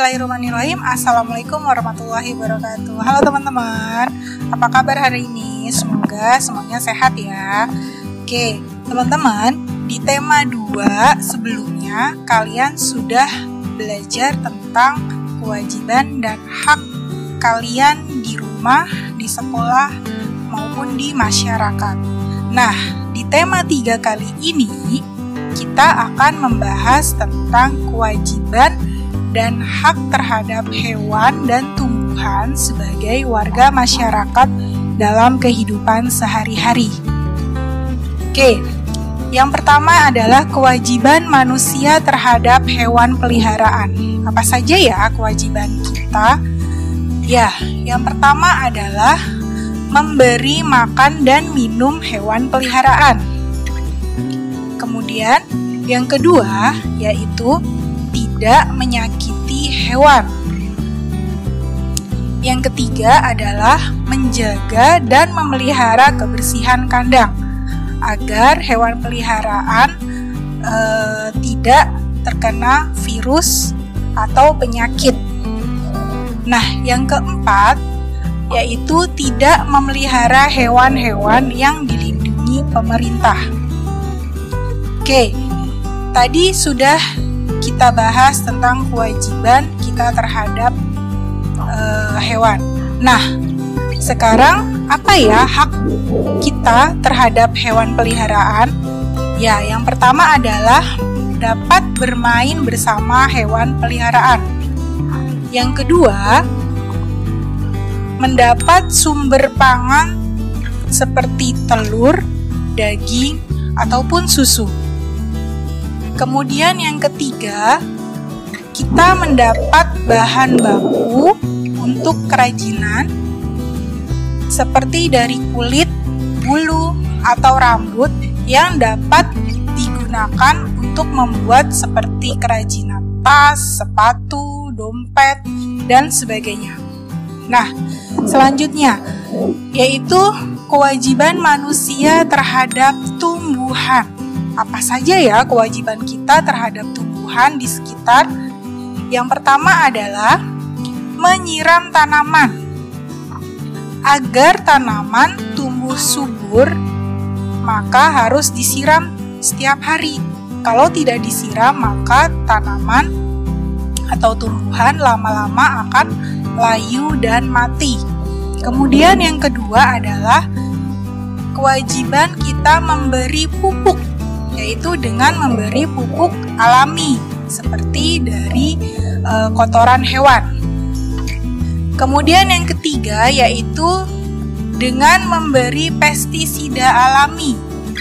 Bismillahirrahmanirrahim. Assalamualaikum warahmatullahi wabarakatuh. Halo teman-teman, apa kabar hari ini? Semoga semuanya sehat ya. Oke, teman-teman, di tema 2 sebelumnya kalian sudah belajar tentang kewajiban dan hak kalian di rumah, di sekolah, maupun di masyarakat. Nah, di tema 3 kali ini kita akan membahas tentang kewajiban dan hak terhadap hewan dan tumbuhan sebagai warga masyarakat dalam kehidupan sehari-hari. Oke, yang pertama adalah kewajiban manusia terhadap hewan peliharaan. Apa saja ya kewajiban kita? Ya, yang pertama adalah memberi makan dan minum hewan peliharaan. Kemudian yang kedua yaitu tidak menyakiti hewan. Yang ketiga adalah menjaga dan memelihara kebersihan kandang agar hewan peliharaan tidak terkena virus atau penyakit. Nah, yang keempat yaitu tidak memelihara hewan-hewan yang dilindungi pemerintah. Oke, tadi sudah kita bahas tentang kewajiban kita terhadap hewan. Nah, sekarang apa ya hak kita terhadap hewan peliharaan? Ya, yang pertama adalah dapat bermain bersama hewan peliharaan. Yang kedua, mendapat sumber pangan seperti telur, daging, ataupun susu. Kemudian yang ketiga, kita mendapat bahan baku untuk kerajinan seperti dari kulit, bulu, atau rambut yang dapat digunakan untuk membuat seperti kerajinan tas, sepatu, dompet, dan sebagainya. Nah, selanjutnya yaitu kewajiban manusia terhadap tumbuhan. Apa saja ya kewajiban kita terhadap tumbuhan di sekitar? Yang pertama adalah menyiram tanaman. Agar tanaman tumbuh subur, maka harus disiram setiap hari. Kalau tidak disiram, maka tanaman atau tumbuhan lama-lama akan layu dan mati. Kemudian yang kedua adalah kewajiban kita memberi pupuk, yaitu dengan memberi pupuk alami seperti dari kotoran hewan. Kemudian yang ketiga yaitu dengan memberi pestisida alami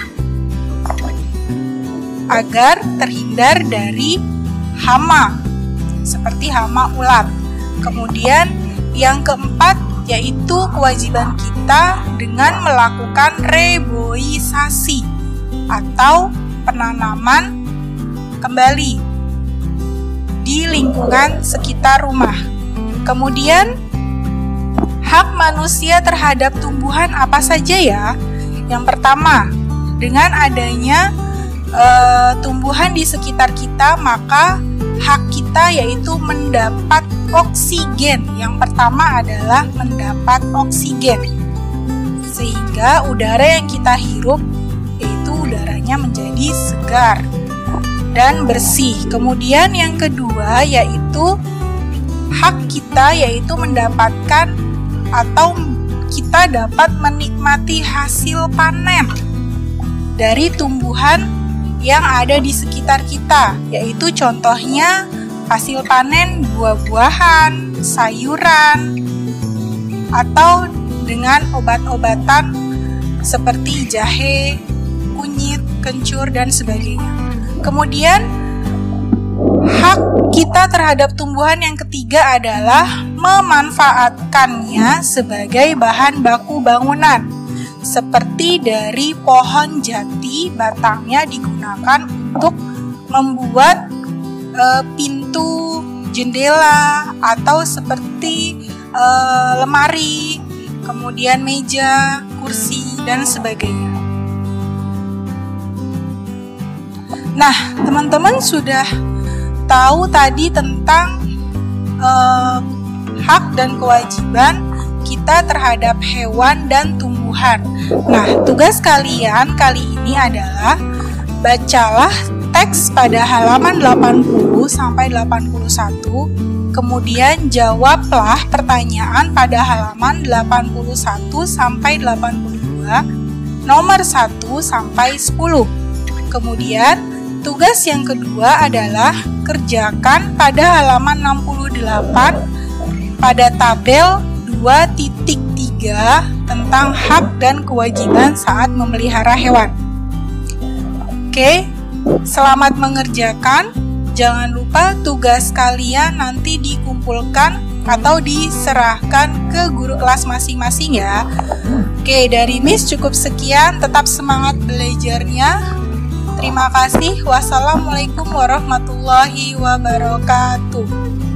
agar terhindar dari hama seperti hama ulat. Kemudian yang keempat yaitu kewajiban kita dengan melakukan reboisasi atau penanaman kembali di lingkungan sekitar rumah. Kemudian hak manusia terhadap tumbuhan apa saja ya? Yang pertama, dengan adanya tumbuhan di sekitar kita, maka hak kita yaitu mendapat oksigen. Yang pertama adalah mendapat oksigen, sehingga udara yang kita hirup yaitu udaranya menjadi segar dan bersih. Kemudian yang kedua yaitu hak kita yaitu mendapatkan atau kita dapat menikmati hasil panen dari tumbuhan yang ada di sekitar kita, yaitu contohnya hasil panen buah-buahan, sayuran, atau dengan obat-obatan seperti jahe, kunyit, kencur, dan sebagainya. Kemudian hak kita terhadap tumbuhan yang ketiga adalah memanfaatkannya sebagai bahan baku bangunan. Seperti dari pohon jati, batangnya digunakan untuk membuat pintu, jendela, atau seperti lemari, kemudian meja, kursi, dan sebagainya. Nah, teman-teman sudah tahu tadi tentang hak dan kewajiban kita terhadap hewan dan tumbuhan. Nah, tugas kalian kali ini adalah bacalah teks pada halaman 80 sampai 81, kemudian jawablah pertanyaan pada halaman 81 sampai 82, nomor 1 sampai 10. Kemudian, tugas yang kedua adalah kerjakan pada halaman 68 pada tabel 2.3 tentang hak dan kewajiban saat memelihara hewan. Oke, selamat mengerjakan. Jangan lupa tugas kalian nanti dikumpulkan atau diserahkan ke guru kelas masing-masing ya. Oke, dari Miss cukup sekian. Tetap semangat belajarnya. Terima kasih. Wassalamualaikum warahmatullahi wabarakatuh.